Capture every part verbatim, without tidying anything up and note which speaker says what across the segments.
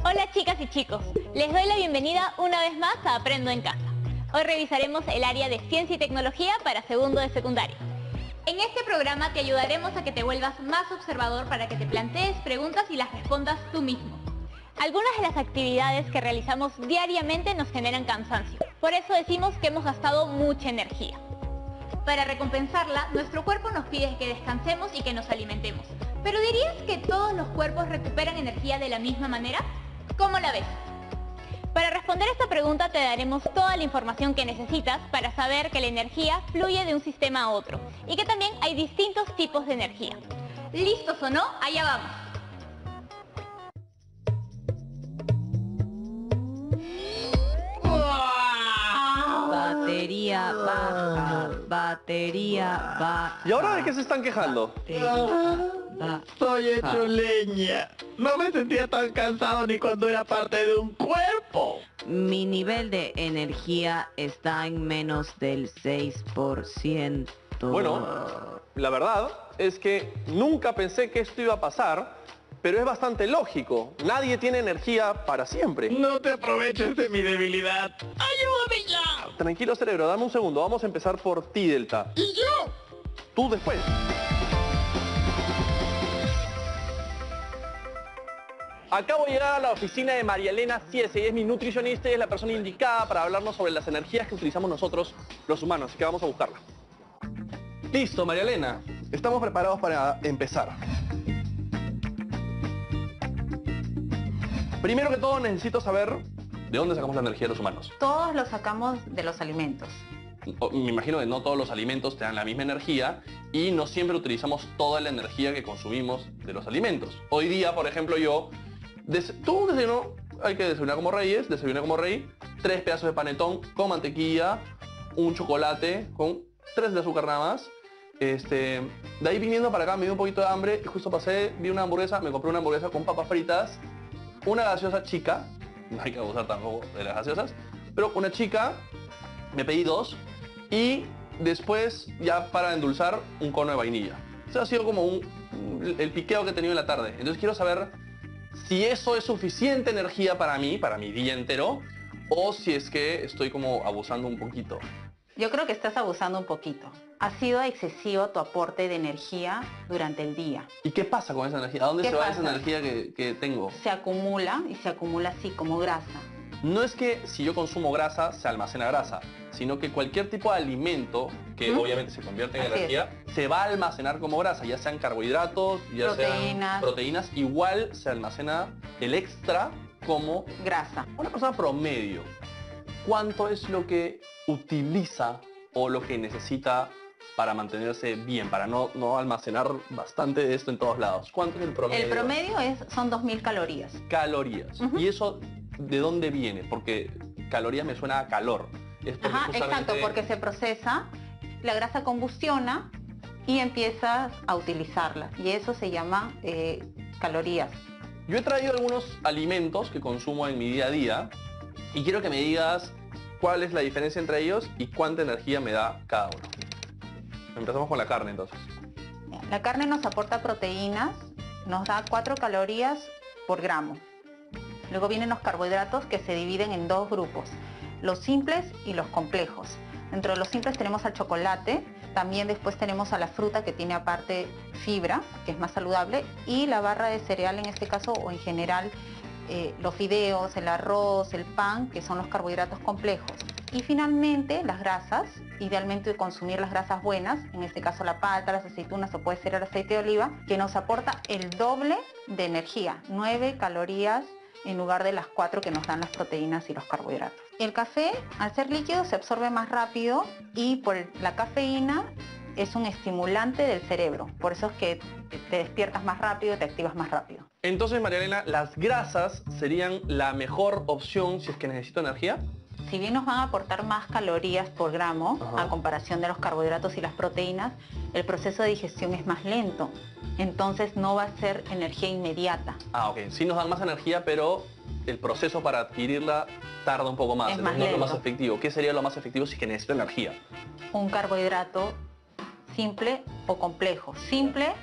Speaker 1: Hola chicas y chicos, les doy la bienvenida una vez más a Aprendo en Casa. Hoy revisaremos el área de Ciencia y Tecnología para segundo de secundaria. En este programa te ayudaremos a que te vuelvas más observador para que te plantees preguntas y las respondas tú mismo. Algunas de las actividades que realizamos diariamente nos generan cansancio, por eso decimos que hemos gastado mucha energía. Para recompensarla, nuestro cuerpo nos pide que descansemos y que nos alimentemos. ¿Pero dirías que todos los cuerpos recuperan energía de la misma manera? ¿Cómo la ves? Para responder esta pregunta te daremos toda la información que necesitas para saber que la energía fluye de un sistema a otro y que también hay distintos tipos de energía. ¿Listos o no? Allá vamos.
Speaker 2: Batería baja, batería baja.
Speaker 3: ¿Y ahora de qué se están quejando?
Speaker 2: Batería
Speaker 4: Estoy hecho leña. No me sentía tan cansado ni cuando era parte de un cuerpo.
Speaker 2: Mi nivel de energía está en menos del seis por ciento.
Speaker 3: Bueno, la verdad es que nunca pensé que esto iba a pasar, pero es bastante lógico. Nadie tiene energía para siempre.
Speaker 4: No te aproveches de mi debilidad. ¡Ayúdame ya!
Speaker 3: Tranquilo, cerebro, dame un segundo. Vamos a empezar por ti, Delta.
Speaker 4: ¿Y yo?
Speaker 3: Tú después. Acabo de llegar a la oficina de María Elena Ciese y es mi nutricionista y es la persona indicada para hablarnos sobre las energías que utilizamos nosotros, los humanos. Así que vamos a buscarla. Listo, María Elena. Estamos preparados para empezar. Primero que todo necesito saber de dónde sacamos la energía de los humanos.
Speaker 5: Todos lo sacamos de los alimentos.
Speaker 3: O- Me imagino que no todos los alimentos te dan la misma energía y no siempre utilizamos toda la energía que consumimos de los alimentos. Hoy día, por ejemplo, yo... Des tú desayuno, hay que desayunar como reyes, desayuné como rey, tres pedazos de panetón con mantequilla, un chocolate con tres de azúcar nada más. Este, de ahí viniendo para acá me dio un poquito de hambre y justo pasé, vi una hamburguesa, me compré una hamburguesa con papas fritas, una gaseosa chica, no hay que abusar tampoco de las gaseosas, pero una chica, me pedí dos y después ya para endulzar un cono de vainilla. Eso ha sido como un, el piqueo que he tenido en la tarde. Entonces quiero saber si eso es suficiente energía para mí, para mi día entero, o si es que estoy como abusando un poquito.
Speaker 5: Yo creo que estás abusando un poquito. Ha sido excesivo tu aporte de energía durante el día.
Speaker 3: ¿Y qué pasa con esa energía? ¿A dónde
Speaker 5: ¿Qué
Speaker 3: se va
Speaker 5: pasa?
Speaker 3: esa energía que, que tengo?
Speaker 5: Se acumula y se acumula así como grasa.
Speaker 3: No es que si yo consumo grasa se almacena grasa, sino que cualquier tipo de alimento que
Speaker 5: ¿Mm?
Speaker 3: obviamente se convierte en
Speaker 5: Así
Speaker 3: energía, se va a almacenar como grasa, ya sean carbohidratos, ya sean
Speaker 5: Proteínas.
Speaker 3: proteínas, igual se almacena el extra como
Speaker 5: Grasa.
Speaker 3: una persona promedio. ¿Cuánto es lo que utiliza o lo que necesita para mantenerse bien, para no, no almacenar bastante de esto en todos lados? ¿Cuánto es el promedio?
Speaker 5: El promedio es, son dos mil calorías.
Speaker 3: Calorías.
Speaker 5: Ujú.
Speaker 3: ¿Y eso de dónde viene? Porque calorías me suena a calor. Es porque
Speaker 5: Ajá,
Speaker 3: justamente-
Speaker 5: exacto, porque se procesa, la grasa combustiona y empiezas a utilizarla. Y eso se llama eh, calorías.
Speaker 3: Yo he traído algunos alimentos que consumo en mi día a día y quiero que me digas cuál es la diferencia entre ellos y cuánta energía me da cada uno. Empezamos con la carne entonces.
Speaker 5: La carne nos aporta proteínas, nos da cuatro calorías por gramo. Luego vienen los carbohidratos que se dividen en dos grupos, los simples y los complejos. Dentro de los simples tenemos al chocolate, también después tenemos a la fruta que tiene aparte fibra, que es más saludable, y la barra de cereal en este caso, o en general eh, los fideos, el arroz, el pan, que son los carbohidratos complejos. Y finalmente las grasas, idealmente consumir las grasas buenas, en este caso la palta, las aceitunas o puede ser el aceite de oliva, que nos aporta el doble de energía, nueve calorías en lugar de las cuatro que nos dan las proteínas y los carbohidratos. El café, al ser líquido, se absorbe más rápido y por la cafeína es un estimulante del cerebro. Por eso es que te despiertas más rápido, te activas más rápido.
Speaker 3: Entonces, María Elena, ¿las grasas serían la mejor opción si es que necesito energía?
Speaker 5: Si bien nos van a aportar más calorías por gramo,
Speaker 3: Ajá.
Speaker 5: a comparación de los carbohidratos y las proteínas, el proceso de digestión es más lento. Entonces no va a ser energía inmediata.
Speaker 3: Ah, ok. Sí nos dan más energía, pero el proceso para adquirirla tarda un poco más.
Speaker 5: Es
Speaker 3: entonces
Speaker 5: más
Speaker 3: no es lo
Speaker 5: lento.
Speaker 3: más efectivo. ¿Qué sería lo más efectivo si es que necesito energía?
Speaker 5: Un carbohidrato simple o complejo. Simple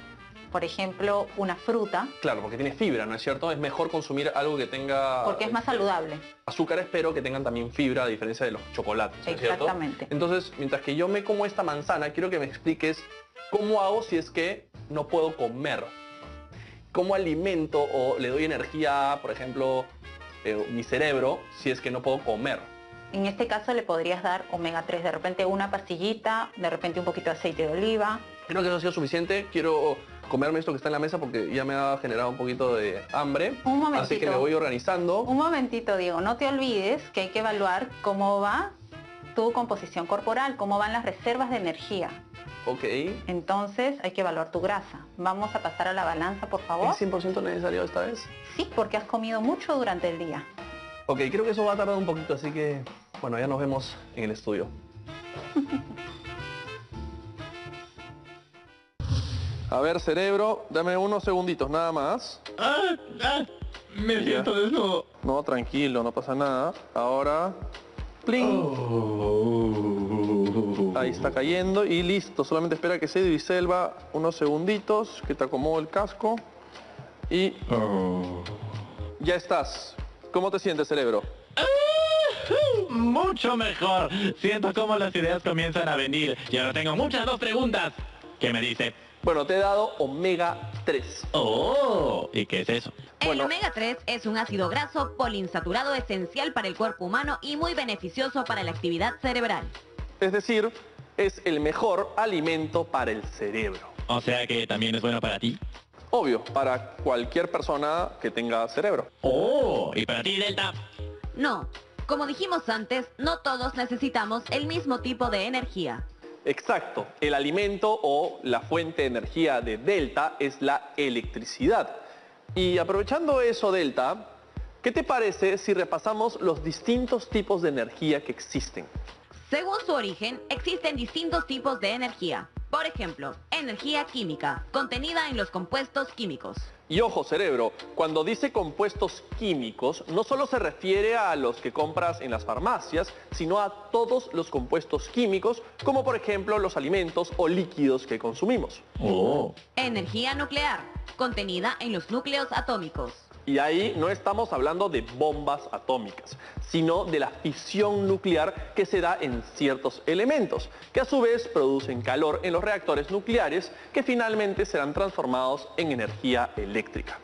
Speaker 5: por ejemplo, una fruta,
Speaker 3: Claro, porque tiene fibra, ¿no es cierto? Es mejor consumir algo que tenga...
Speaker 5: porque es más saludable.
Speaker 3: azúcares, pero que tengan también fibra, a diferencia de los chocolates, ¿no es cierto?
Speaker 5: Exactamente.
Speaker 3: Entonces, mientras que yo me como esta manzana, quiero que me expliques cómo hago si es que no puedo comer. ¿Cómo alimento o le doy energía a, por ejemplo, eh, mi cerebro, si es que no puedo comer?
Speaker 5: En este caso le podrías dar omega tres, de repente una pastillita, de repente un poquito de aceite de oliva.
Speaker 3: Creo que eso ha sido suficiente. Quiero comerme esto que está en la mesa porque ya me ha generado un poquito de hambre.
Speaker 5: Un momentito.
Speaker 3: Así que me voy organizando.
Speaker 5: Un momentito, Diego, no te olvides que hay que evaluar cómo va tu composición corporal, cómo van las reservas de energía.
Speaker 3: Ok.
Speaker 5: Entonces hay que evaluar tu grasa. Vamos a pasar a la balanza, por favor.
Speaker 3: ¿Es cien por ciento necesario esta vez?
Speaker 5: Sí, porque has comido mucho durante el día.
Speaker 3: Ok, creo que eso va a tardar un poquito, así que, bueno, ya nos vemos en el estudio. A ver, cerebro, dame unos segunditos nada más.
Speaker 4: Ah, ah, me siento desnudo.
Speaker 3: No, tranquilo, no pasa nada. Ahora, ¡pling!
Speaker 4: Oh.
Speaker 3: Ahí está cayendo y listo. Solamente espera que se diselva unos segunditos, que te acomodo el casco. Y
Speaker 4: Oh.
Speaker 3: ya estás. ¿Cómo te sientes, cerebro?
Speaker 4: Mucho mejor. Siento como las ideas comienzan a venir. Y ahora tengo muchas dos preguntas. ¿Qué me dice?
Speaker 3: Bueno, te he dado omega tres.
Speaker 4: Oh, ¿y qué es eso?
Speaker 2: El
Speaker 3: Bueno.
Speaker 2: omega tres es un ácido graso poliinsaturado esencial para el cuerpo humano y muy beneficioso para la actividad cerebral.
Speaker 3: Es decir, es el mejor alimento para el cerebro.
Speaker 4: O sea que también es bueno para ti.
Speaker 3: Obvio, para cualquier persona que tenga cerebro.
Speaker 4: Oh, ¿y para ti, Delta?
Speaker 2: No, como dijimos antes, no todos necesitamos el mismo tipo de energía.
Speaker 3: Exacto, el alimento o la fuente de energía de Delta es la electricidad. Y aprovechando eso, Delta, ¿qué te parece si repasamos los distintos tipos de energía que existen?
Speaker 2: Según su origen, existen distintos tipos de energía. Por ejemplo, energía química, contenida en los compuestos químicos.
Speaker 3: Y ojo, cerebro, cuando dice compuestos químicos, no solo se refiere a los que compras en las farmacias, sino a todos los compuestos químicos, como por ejemplo los alimentos o líquidos que consumimos.
Speaker 4: Oh.
Speaker 2: Energía nuclear, contenida en los núcleos atómicos.
Speaker 3: Y ahí no estamos hablando de bombas atómicas, sino de la fisión nuclear que se da en ciertos elementos, que a su vez producen calor en los reactores nucleares que finalmente serán transformados en energía eléctrica,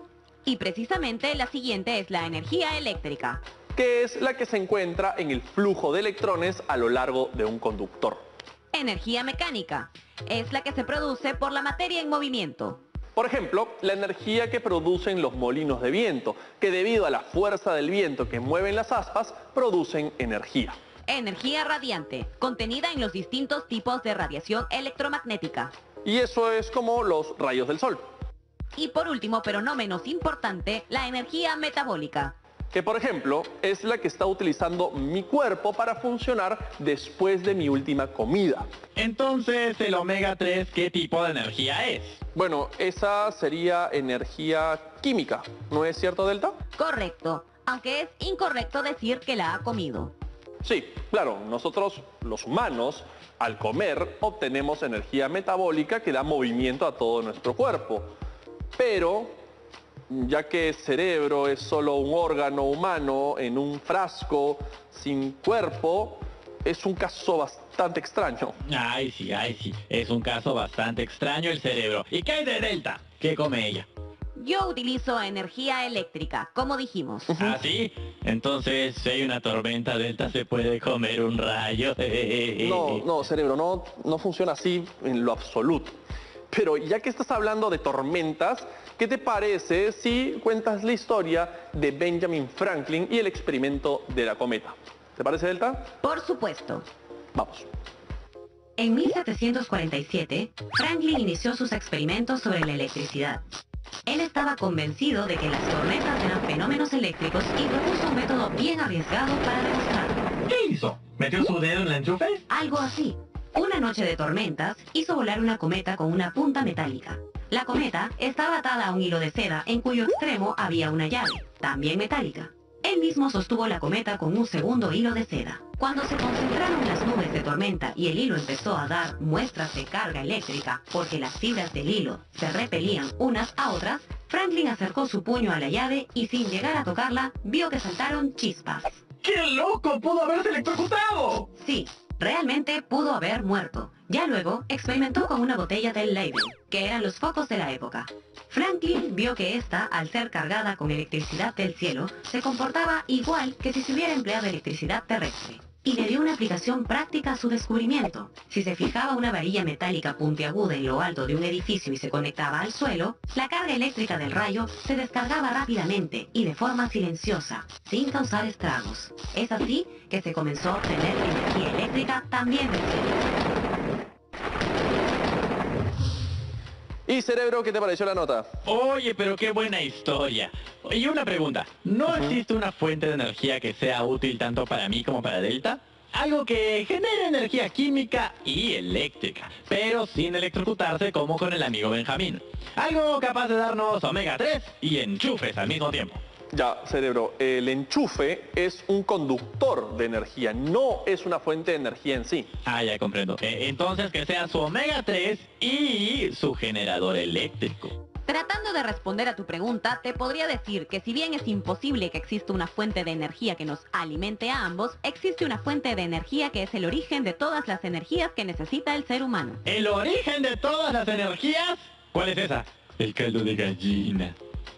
Speaker 2: Y precisamente la siguiente es la energía eléctrica.
Speaker 3: que es la que se encuentra en el flujo de electrones a lo largo de un conductor.
Speaker 2: Energía mecánica, es la que se produce por la materia en movimiento.
Speaker 3: Por ejemplo, la energía que producen los molinos de viento, que debido a la fuerza del viento que mueven las aspas, producen energía.
Speaker 2: Energía radiante, contenida en los distintos tipos de radiación electromagnética.
Speaker 3: Y eso es como los rayos del sol,
Speaker 2: Y por último, pero no menos importante, la energía metabólica.
Speaker 3: que por ejemplo es la que está utilizando mi cuerpo para funcionar después de mi última comida.
Speaker 4: Entonces, el omega tres, ¿qué tipo de energía es?
Speaker 3: Bueno, esa sería energía química, ¿no es cierto, Delta?
Speaker 2: Correcto, aunque es incorrecto decir que la ha comido.
Speaker 3: Sí, claro, nosotros los humanos al comer obtenemos energía metabólica que da movimiento a todo nuestro cuerpo. Pero, ya que el cerebro es solo un órgano humano en un frasco sin cuerpo, es un caso bastante extraño.
Speaker 4: Ay, sí, ay, sí. Es un caso bastante extraño el cerebro. ¿Y qué hay de Delta? ¿Qué come ella?
Speaker 2: Yo utilizo energía eléctrica, como dijimos.
Speaker 4: ¿Ah, sí? Entonces, si hay una tormenta, Delta se puede comer un rayo.
Speaker 3: No, no, cerebro, no, no funciona así en lo absoluto. Pero ya que estás hablando de tormentas, ¿qué te parece si cuentas la historia de Benjamin Franklin y el experimento de la cometa? ¿Te parece, Delta?
Speaker 2: Por supuesto.
Speaker 3: Vamos.
Speaker 2: En mil setecientos cuarenta y siete, Franklin inició sus experimentos sobre la electricidad. Él estaba convencido de que las tormentas eran fenómenos eléctricos y propuso un método bien arriesgado para demostrarlo.
Speaker 4: ¿Qué hizo? ¿Metió su dedo en el enchufe?
Speaker 2: Algo así. Una noche de tormentas hizo volar una cometa con una punta metálica. La cometa estaba atada a un hilo de seda en cuyo extremo había una llave, también metálica. Él mismo sostuvo la cometa con un segundo hilo de seda. Cuando se concentraron las nubes de tormenta y el hilo empezó a dar muestras de carga eléctrica porque las fibras del hilo se repelían unas a otras, Franklin acercó su puño a la llave y sin llegar a tocarla, vio que saltaron chispas.
Speaker 4: ¡Qué loco! ¡Pudo haberse electrocutado!
Speaker 2: Sí, realmente pudo haber muerto. Ya luego, experimentó con una botella del Label, que eran los focos de la época. Franklin vio que esta, al ser cargada con electricidad del cielo, se comportaba igual que si se hubiera empleado electricidad terrestre. Y le dio una aplicación práctica a su descubrimiento. Si se fijaba una varilla metálica puntiaguda en lo alto de un edificio y se conectaba al suelo, la carga eléctrica del rayo se descargaba rápidamente y de forma silenciosa, sin causar estragos. Es así que se comenzó a obtener energía eléctrica también del cielo.
Speaker 3: Y Cerebro, ¿qué te pareció la nota?
Speaker 4: Oye, pero qué buena historia. Y una pregunta, ¿no uh-huh. existe una fuente de energía que sea útil tanto para mí como para Delta? Algo que genere energía química y eléctrica, pero sin electrocutarse como con el amigo Benjamín. Algo capaz de darnos omega tres y enchufes al mismo tiempo.
Speaker 3: Ya, Cerebro, el enchufe es un conductor de energía, no es una fuente de energía en sí.
Speaker 4: Ah, ya comprendo. Eh, entonces que sea su omega tres y su generador eléctrico.
Speaker 2: Tratando de responder a tu pregunta, te podría decir que si bien es imposible que exista una fuente de energía que nos alimente a ambos, existe una fuente de energía que es el origen de todas las energías que necesita el ser humano.
Speaker 4: ¿El origen de todas las energías? ¿Cuál es esa? El caldo de gallina.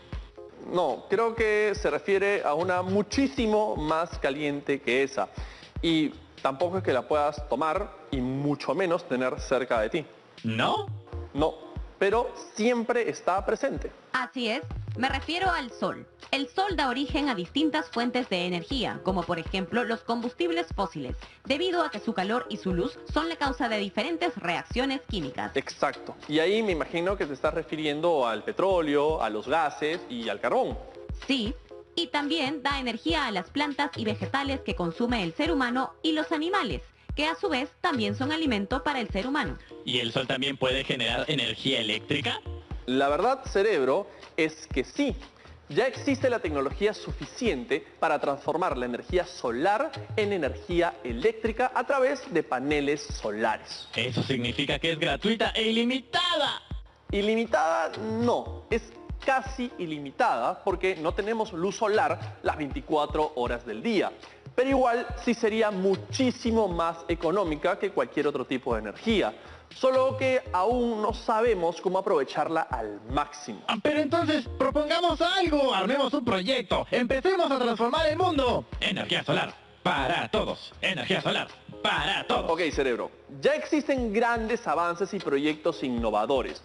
Speaker 3: No, creo que se refiere a una muchísimo más caliente que esa. Y tampoco es que la puedas tomar y mucho menos tener cerca de ti.
Speaker 4: ¿No?
Speaker 3: No, pero siempre está presente.
Speaker 2: Así es, me refiero al sol. El sol da origen a distintas fuentes de energía, como por ejemplo los combustibles fósiles, debido a que su calor y su luz son la causa de diferentes reacciones químicas.
Speaker 3: Exacto. Y ahí me imagino que te estás refiriendo al petróleo, a los gases y al carbón.
Speaker 2: Sí, y también da energía a las plantas y vegetales que consume el ser humano y los animales, que a su vez también son alimento para el ser humano.
Speaker 4: ¿Y el sol también puede generar energía eléctrica?
Speaker 3: La verdad, Cerebro, es que sí. Ya existe la tecnología suficiente para transformar la energía solar en energía eléctrica a través de paneles solares.
Speaker 4: Eso significa que es gratuita e ilimitada.
Speaker 3: Ilimitada no, es casi ilimitada porque no tenemos luz solar las veinticuatro horas del día. Pero igual sí sería muchísimo más económica que cualquier otro tipo de energía. Solo que aún no sabemos cómo aprovecharla al máximo.
Speaker 4: Pero entonces, propongamos algo, armemos un proyecto, empecemos a transformar el mundo. Energía solar, para todos. Energía solar, para todos.
Speaker 3: Ok, Cerebro, ya existen grandes avances y proyectos innovadores.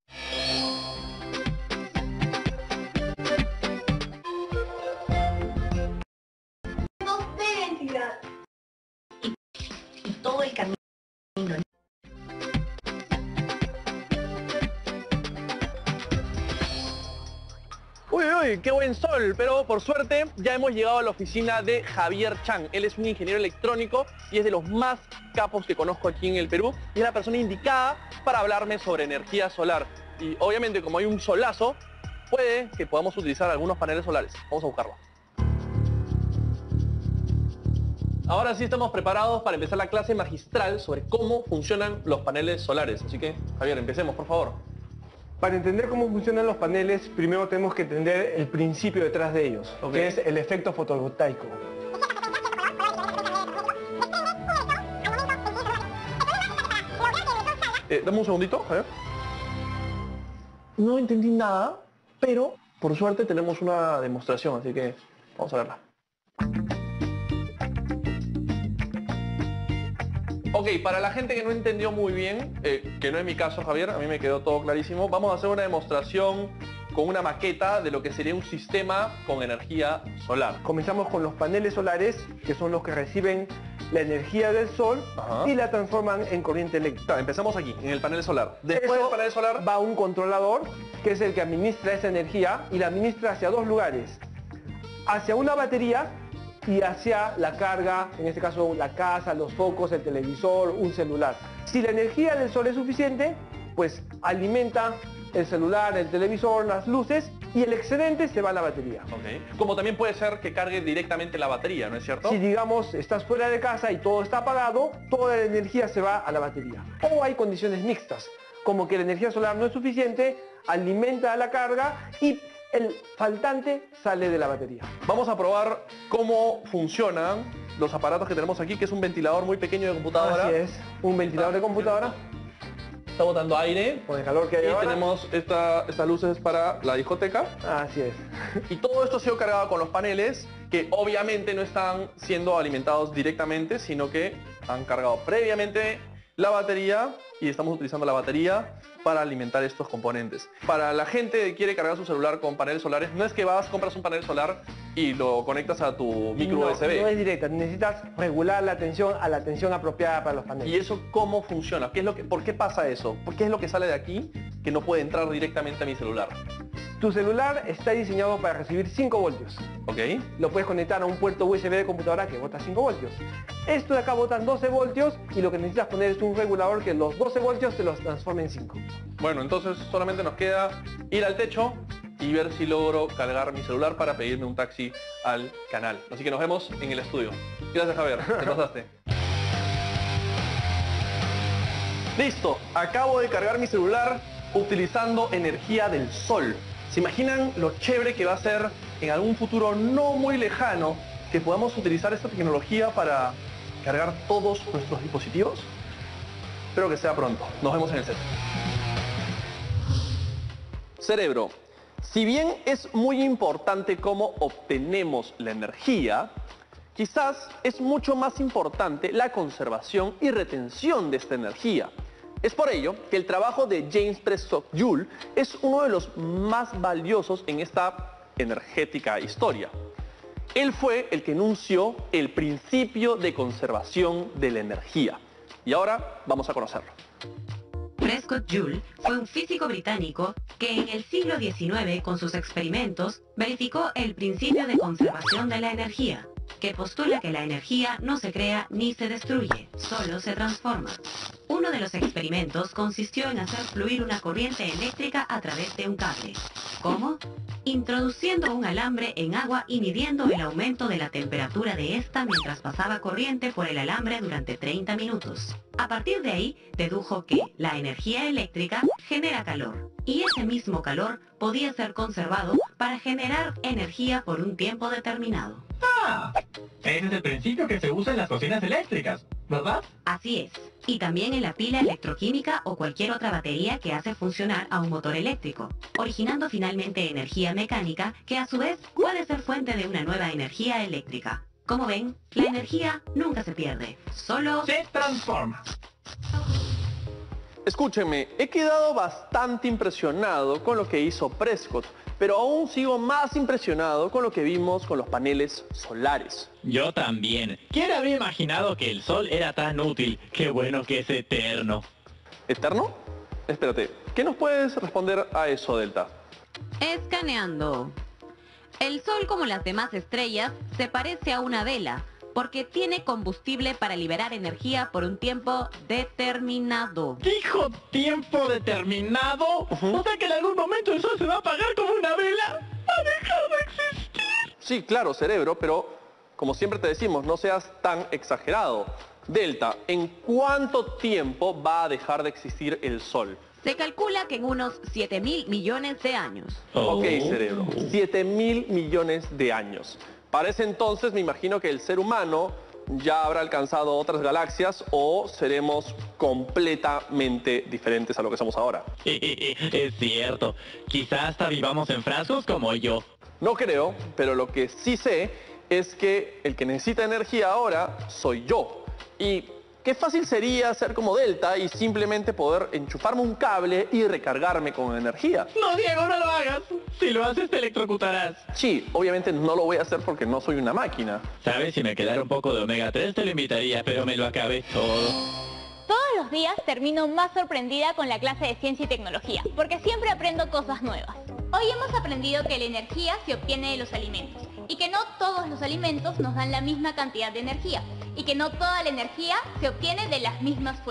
Speaker 2: de identidad. Y, y todo el camino.
Speaker 3: Uy, uy, qué buen sol, pero por suerte ya hemos llegado a la oficina de Javier Chang. Él es un ingeniero electrónico y es de los más capos que conozco aquí en el Perú y es la persona indicada para hablarme sobre energía solar. Y obviamente como hay un solazo, puede que podamos utilizar algunos paneles solares. Vamos a buscarlo. Ahora sí estamos preparados para empezar la clase magistral sobre cómo funcionan los paneles solares. Así que, Javier, empecemos, por favor.
Speaker 6: Para entender cómo funcionan los paneles, primero tenemos que entender el principio detrás de ellos, okay, que es el efecto fotovoltaico.
Speaker 3: Eh, dame un segundito, Javier. No entendí nada, pero por suerte tenemos una demostración, así que vamos a verla. Ok, para la gente que no entendió muy bien, eh, que no es mi caso, Javier, a mí me quedó todo clarísimo, vamos a hacer una demostración con una maqueta de lo que sería un sistema con energía solar.
Speaker 6: Comenzamos con los paneles solares, que son los que reciben la energía del sol. Ajá. Y la transforman en corriente eléctrica.
Speaker 3: Empezamos aquí, en el panel solar. Después
Speaker 6: Eso
Speaker 3: del panel solar
Speaker 6: va un controlador, que es el que administra esa energía, y la administra hacia dos lugares. Hacia una batería y hacia la carga, en este caso la casa, los focos, el televisor, un celular. Si la energía del sol es suficiente, pues alimenta el celular, el televisor, las luces y el excedente se va a la batería.
Speaker 3: Ok. Como también puede ser que cargue directamente la batería, ¿no es cierto?
Speaker 6: Si digamos estás fuera de casa y todo está apagado, toda la energía se va a la batería. O hay condiciones mixtas, como que la energía solar no es suficiente, alimenta a la carga y el faltante sale de la batería.
Speaker 3: Vamos a probar cómo funcionan los aparatos que tenemos aquí, que es un ventilador muy pequeño de computadora.
Speaker 6: Así es, un ventilador de computadora
Speaker 3: Está botando aire.
Speaker 6: con el calor que hay
Speaker 3: Y
Speaker 6: ahora.
Speaker 3: tenemos esta, estas luces para la discoteca.
Speaker 6: Así es.
Speaker 3: Y todo esto ha sido cargado con los paneles, que obviamente no están siendo alimentados directamente, sino que han cargado previamente la batería y estamos utilizando la batería para alimentar estos componentes. Para la gente que quiere cargar su celular con paneles solares, no es que vas, compras un panel solar y lo conectas a tu micro
Speaker 6: no,
Speaker 3: U S B.
Speaker 6: no es directa, necesitas regular la tensión a la tensión apropiada para los paneles.
Speaker 3: ¿Y eso cómo funciona? ¿Qué es lo que, ¿Por qué pasa eso? ¿Por qué es lo que sale de aquí que no puede entrar directamente a mi celular?
Speaker 6: Tu celular está diseñado para recibir cinco voltios.
Speaker 3: ¿Ok?
Speaker 6: Lo puedes conectar a un puerto U S B de computadora que bota cinco voltios. Esto de acá botan doce voltios y lo que necesitas poner es un regulador que los doce voltios te los transforme en cinco.
Speaker 3: Bueno, entonces solamente nos queda ir al techo y ver si logro cargar mi celular para pedirme un taxi al canal. Así que nos vemos en el estudio. Gracias, Javier. Te pasaste. Listo. Acabo de cargar mi celular utilizando energía del sol. ¿Se imaginan lo chévere que va a ser en algún futuro no muy lejano que podamos utilizar esta tecnología para cargar todos nuestros dispositivos? Espero que sea pronto. Nos vemos en el set. Cerebro. Si bien es muy importante cómo obtenemos la energía, quizás es mucho más importante la conservación y retención de esta energía. Es por ello que el trabajo de James Prescott Joule es uno de los más valiosos en esta energética historia. Él fue el que enunció el principio de conservación de la energía. Y ahora vamos a conocerlo.
Speaker 2: Prescott Joule fue un físico británico que en el siglo diecinueve, con sus experimentos, verificó el principio de conservación de la energía, que postula que la energía no se crea ni se destruye, solo se transforma. Uno de los experimentos consistió en hacer fluir una corriente eléctrica a través de un cable. ¿Cómo? Introduciendo un alambre en agua y midiendo el aumento de la temperatura de esta mientras pasaba corriente por el alambre durante treinta minutos. A partir de ahí, dedujo que la energía eléctrica genera calor, y ese mismo calor podía ser conservado para generar energía por un tiempo determinado.
Speaker 4: Ah, ese es el principio que se usa en las cocinas eléctricas, ¿verdad?
Speaker 2: Así es, y también en la pila electroquímica o cualquier otra batería que hace funcionar a un motor eléctrico, originando finalmente energía mecánica que a su vez puede ser fuente de una nueva energía eléctrica. Como ven, la energía nunca se pierde, solo
Speaker 4: Se transforma.
Speaker 3: Escúchenme, he quedado bastante impresionado con lo que hizo Prescott, pero aún sigo más impresionado con lo que vimos con los paneles solares.
Speaker 4: Yo también. ¿Quién habría imaginado que el sol era tan útil? Qué bueno que es eterno.
Speaker 3: ¿Eterno? Espérate, ¿qué nos puedes responder a eso, Delta?
Speaker 7: Escaneando. El Sol, como las demás estrellas, se parece a una vela, porque tiene combustible para liberar energía por un tiempo determinado.
Speaker 4: ¿Dijo tiempo determinado?
Speaker 3: Ujú.
Speaker 4: O sea que en algún momento el sol se va a apagar como una vela. ¡Ha dejado de existir!
Speaker 3: Sí, claro, cerebro, pero como siempre te decimos, no seas tan exagerado. Delta, ¿en cuánto tiempo va a dejar de existir el Sol?
Speaker 7: Se calcula que en unos siete mil millones de años.
Speaker 3: Ok,
Speaker 4: Oh.
Speaker 3: cerebro, siete mil millones de años. Para ese entonces me imagino que el ser humano ya habrá alcanzado otras galaxias o seremos completamente diferentes a lo que somos ahora.
Speaker 4: Es cierto. Quizás hasta vivamos en frascos como yo.
Speaker 3: No creo, pero lo que sí sé es que el que necesita energía ahora soy yo. Y qué fácil sería ser como Delta y simplemente poder enchufarme un cable y recargarme con energía.
Speaker 4: No, Diego, no lo hagas. Si lo haces te electrocutarás.
Speaker 3: Sí, obviamente no lo voy a hacer porque no soy una máquina.
Speaker 4: ¿Sabes? Si me quedara un poco de omega tres te lo invitaría, pero me lo acabé todo.
Speaker 1: Todos los días termino más sorprendida con la clase de ciencia y tecnología, porque siempre aprendo cosas nuevas. Hoy hemos aprendido que la energía se obtiene de los alimentos, y que no todos los alimentos nos dan la misma cantidad de energía, y que no toda la energía se obtiene de las mismas fuentes.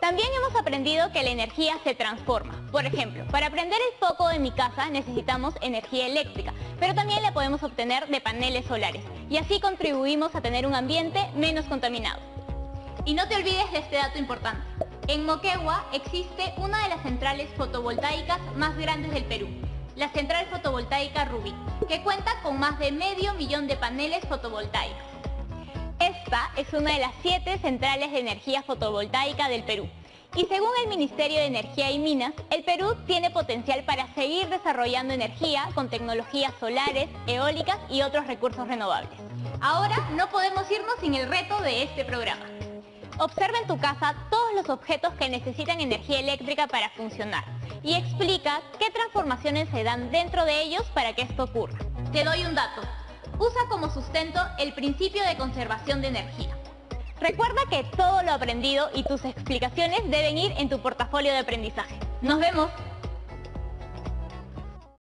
Speaker 1: También hemos aprendido que la energía se transforma. Por ejemplo, para prender el foco de mi casa necesitamos energía eléctrica, pero también la podemos obtener de paneles solares, y así contribuimos a tener un ambiente menos contaminado. Y no te olvides de este dato importante. En Moquegua existe una de las centrales fotovoltaicas más grandes del Perú, la central fotovoltaica Rubí, que cuenta con más de medio millón de paneles fotovoltaicos. Esta es una de las siete centrales de energía fotovoltaica del Perú. Y según el Ministerio de Energía y Minas, el Perú tiene potencial para seguir desarrollando energía con tecnologías solares, eólicas y otros recursos renovables. Ahora no podemos irnos sin el reto de este programa. Observa en tu casa todos los objetos que necesitan energía eléctrica para funcionar y explica qué transformaciones se dan dentro de ellos para que esto ocurra. Te doy un dato. Usa como sustento el principio de conservación de energía. Recuerda que todo lo aprendido y tus explicaciones deben ir en tu portafolio de aprendizaje. ¡Nos vemos!